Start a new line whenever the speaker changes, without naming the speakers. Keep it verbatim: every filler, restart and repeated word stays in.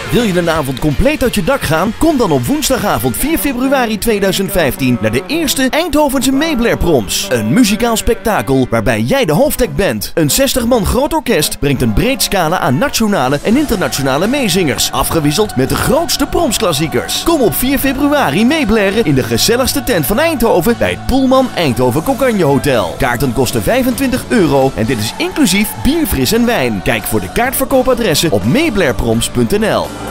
Wil je een avond compleet uit je dak gaan? Kom dan op woensdagavond vier februari tweeduizend vijftien naar de eerste Eindhovense Meeblair Proms. Een muzikaal spektakel waarbij jij de hoofdact bent. Een zestig man groot orkest brengt een breed scala aan nationale en internationale meezingers. Afgewisseld met de grootste promsklassiekers. Kom op vier februari meeblaren in de gezelligste tent van Eindhoven bij het Poelman Eindhoven Cocagne Hotel. Kaarten kosten vijfentwintig euro en dit is inclusief bier, fris en wijn. Kijk voor de kaartverkoopadressen op meeblairproms punt n l.